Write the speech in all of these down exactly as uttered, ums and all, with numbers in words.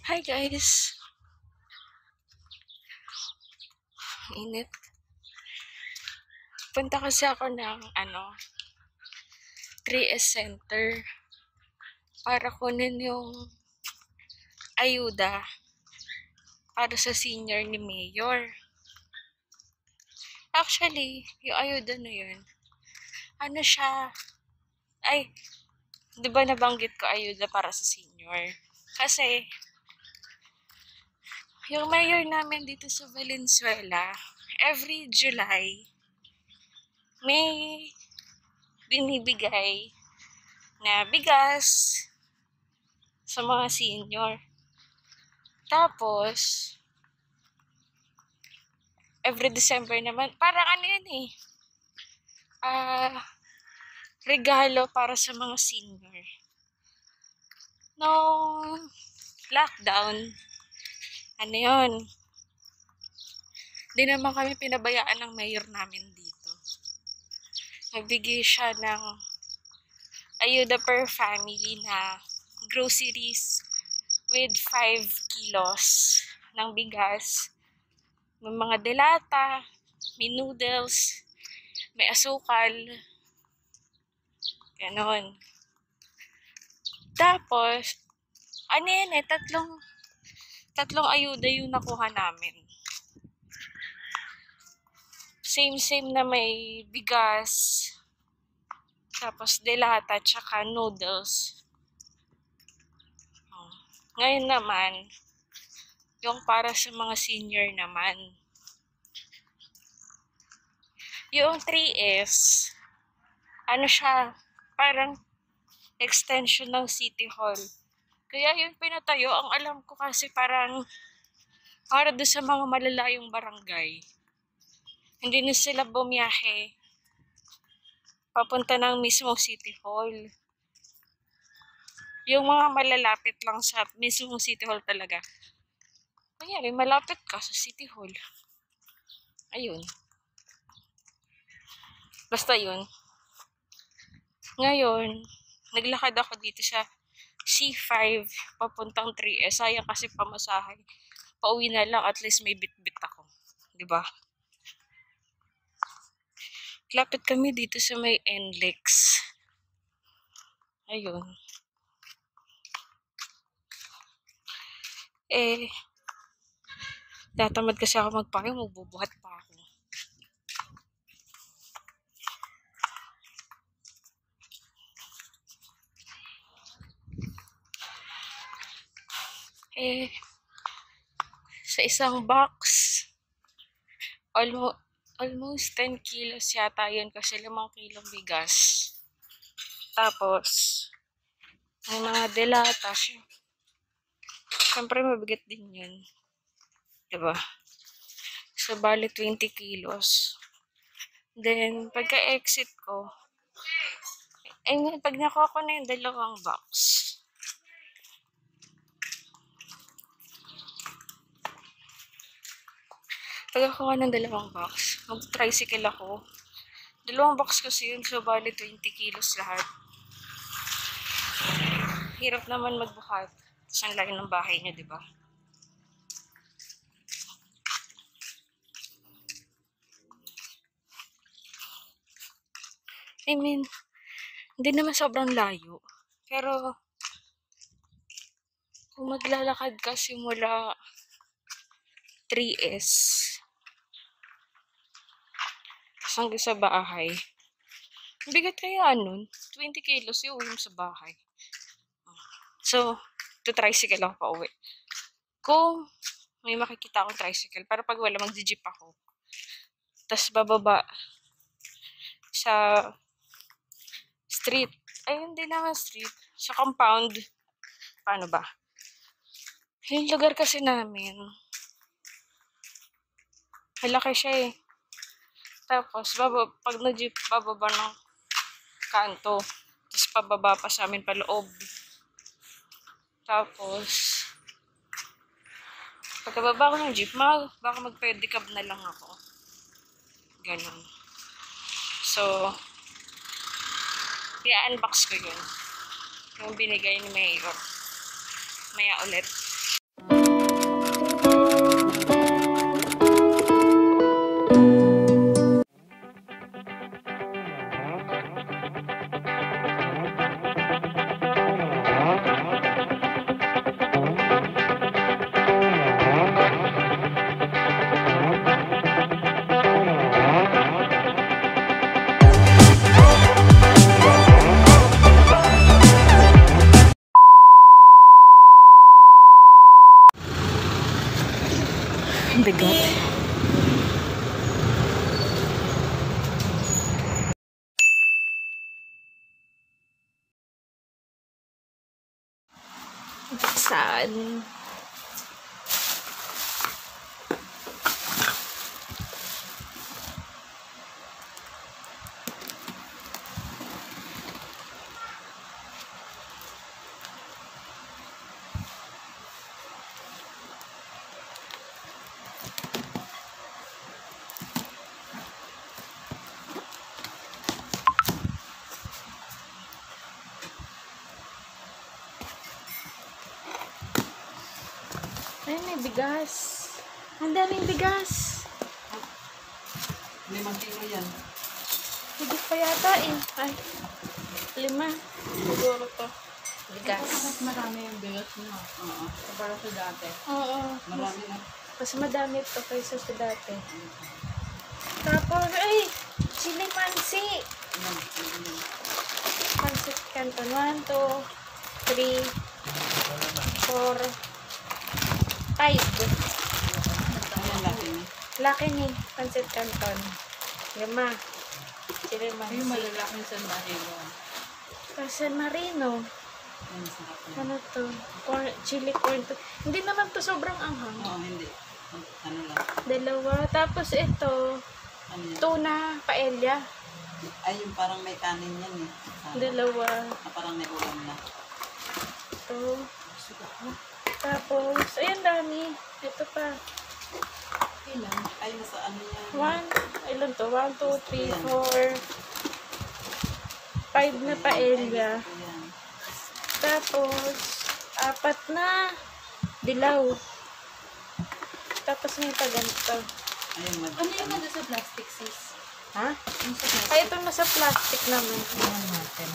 Hi guys! Init. Punta kasi ako ng ano, three S Center para kunin yung ayuda para sa senior ni Mayor. Actually, yung ayuda na yun, ano siya, ay, di ba nabanggit ko ayuda para sa senior? Kasi, yung mayor namin dito sa Valenzuela, every July, may binibigay na bigas sa mga senior. Tapos, every December naman, parang ano yun eh, ah, regalo para sa mga senior. Nung lockdown, ano yun, di naman kami pinabayaan ng mayor namin dito. Nagbigay siya ng ayuda per family na groceries with five kilos ng bigas. May mga delata, may noodles, may asukal, ganon. Tapos, ano yan eh, tatlong, tatlong ayuda yung nakuha namin. Same-same na may bigas, tapos delata, tsaka noodles. Oh. Ngayon naman, yung para sa mga senior naman. Yung three S, ano siya, parang extension ng City Hall. Kaya yung pinatayo, ang alam ko kasi parang para doon sa mga malalayong barangay. Hindi na sila bumiyahe papunta ng mismong City Hall. Yung mga malalapit lang sa mismong City Hall talaga. Kaya rin, malapit ka sa City Hall. Ayun. Basta yun. Ngayon, naglakad ako dito sa C five papuntang three S. Sayang kasi pamasahe. Pauwi na lang, at least may bit-bit ako. Diba? Lapit kami dito sa may N L E X. Ayun. Eh, tatamad kasi ako magpake, magbubuhat pa ako. Eh, sa isang box, almost, almost ten kilos yata yun kasi limang kilong bigas. Tapos, may mga delata. Siyempre, mabigat din yun. Diba? So, bali twenty kilos. Then, pagka-exit ko, I mean, pag nakuha ko na yung dalawang box, pag nakuha ng dalawang box, mag-tricycle ako. Dalawang box kasi yun, so bali twenty kilos lahat. Hirap naman magbuhat. Tapos ang laki ng bahay niya, di ba? I mean, hindi naman sobrang layo. Pero, kung maglalakad ka simula three S, tapos hanggang sa bahay, bigat kaya nun, twenty kilos yung uwi mo sa bahay. So, to tricycle ako pa uwi. Kung may makikita akong tricycle, para pag wala, mag-jeep ako. Tapos bababa sa street. Ay, hindi naman street. Sa compound. Paano ba? Yung lugar kasi namin, malaki siya eh. Tapos, baba, pag nag-jeep, bababa ng kanto. Tapos, pababa pa sa amin paloob. Tapos, pagkababa ko ng jeep, mag, baka mag-pedicab na lang ako. Ganun. So, i-unbox ko yun. Yung binigay ni Mayor. Maya ulit. Saan? Ay, may bigas. Ang daming bigas. Limang kilo yan. Higit pa yata eh. Ay, lima. Siguro to. Bigas. Mas marami yung bigas niya. Oo. Para sa dati. Oo. Marami na. Mas madami to kaysa sa dati. Tapos, ay, chili pansi. Yan. Yan. Pansit canton. one, two, three, four, five. Ayan laki niya. Laki ni pansit canton. Lima. Chili Ay, yung pansi. malalaking San Marino. San Marino. Yan, sarap yan. Ano to? Corn, chili corn to. Hindi naman to sobrang anghang. Oo, hindi. Ano lang. Dalawa. Tapos ito, Ano yan? tuna paella. Ay, yung parang may kanin yan eh. Sana. Dalawa. Na parang may ulam na. Ito. Tapos, ayun dami. Ito pa. Ilan? Ay, nasa ano yan. One. Ilan to? One, two, three, four. Five na paella. Ayan. Tapos, apat na dilaw. Tapos may pa ganito. Ayun, mag- Ano yung nasa sa plastic, sis? Ha? Yung sa plastic? Ay, ito nasa plastic naman. Tingnan natin.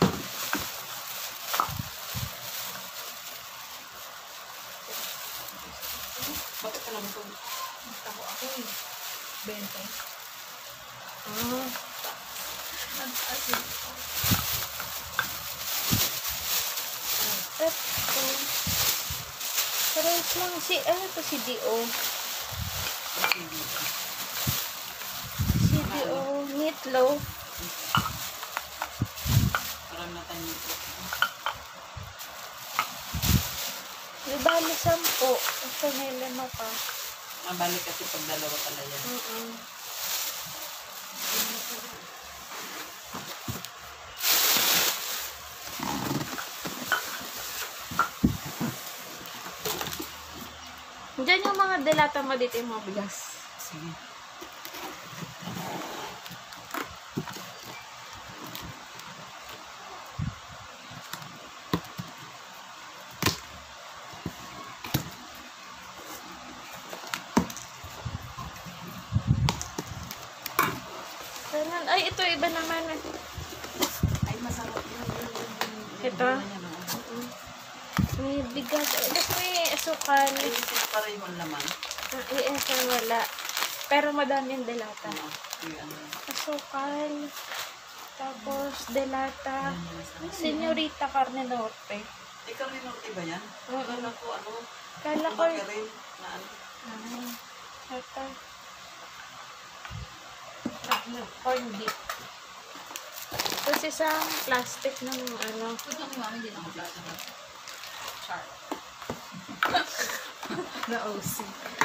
Bakit ka lang ito? Ako ako eh. Bente. Ah. Nag-asin. Ito. Parehas lang si, ano to si D O? Okay, dito. Si D O, meatloaf. Parang natin dito. Di bali sampo. Ito may lima pa. Ah, balik kasi pag dalawa pala yan. Mm-mm. Diyan yung mga delata mo dito yung mga bigas. Sige. Ganun. Ay, ito iba naman. Ay, masarap yun. Ito? Mm. May bigas. Ay, tapos may asukal. Ay, sila pareho ang laman. Ah, eh, ito wala. Pero madami yung delata. Oo. Yung ano. Asukal. Tapos delata. Yan yung masarap. Senyorita Carne Norte. Ikaw rin ang iba yan? Oo. Akala ko ano. Kala ko Baka rin na ano. Ah, ito. Ano, corn beef. Tapos isang plastic ng ano. Pwede kami mami din ako plastic. Char. Na O C.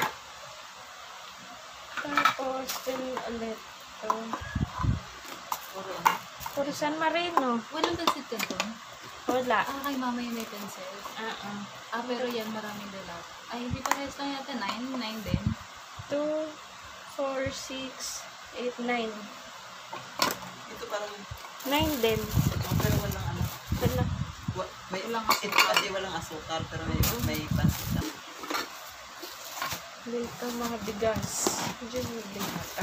Tapos, din ulit. Ito. Puro ano. Puro San Marino. Walang pansit ka doon? Wala. Ah, kay mama yung may pencil. Ah, ah. Ah, pero yan maraming dalat. Ay, hindi pa rest lang yata. nine, nine din. two, four, six, eight, nine. Ito parang, nine din. oh, pero walang ano. Wala. Wa, may, ito kasi walang asukal, pero may, may pansit lang. Dito mga bigas. Diyan yung binata.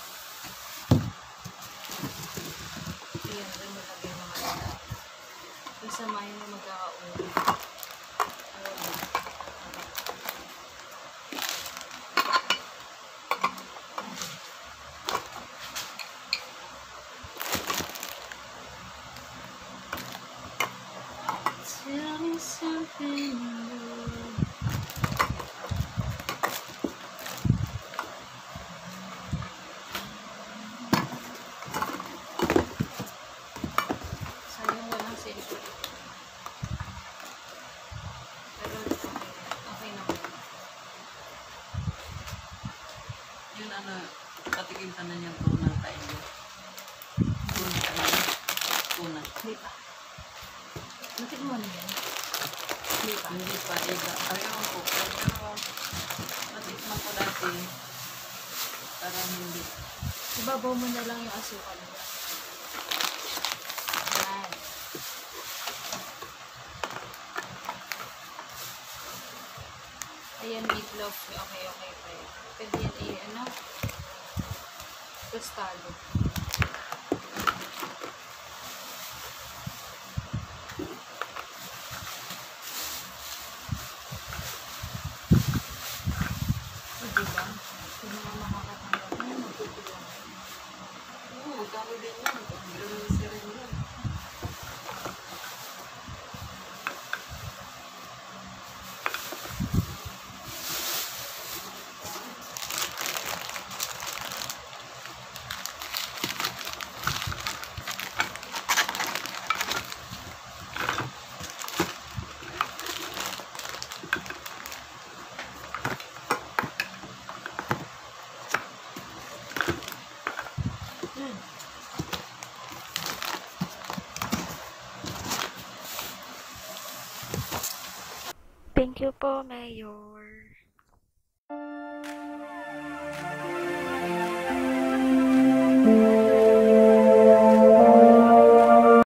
Yan, doon mo lagay yung mga dalat. Isa mayo na magkakauli. Tell me something new. Sayang walang cellphone. na patikim ka na niyang tuna tayo. Tuna tayo. Tuna. Hindi pa. Natik mo na yan. Hindi pa. Hindi pa, iba. Ayaw ko. Pero, natikman ko dati. Parang hindi. Ibabaw mo na lang yung asukal mo. Yan. Ayan, meatloaf. Okay, okay pa yun. Pwede yan eh, ano? Tostado. O, diba? Kung mga makakatanggap na yun, magtutulungan. Oo, magkano din yan. Pero si rin yun. Thank you po, Mayor.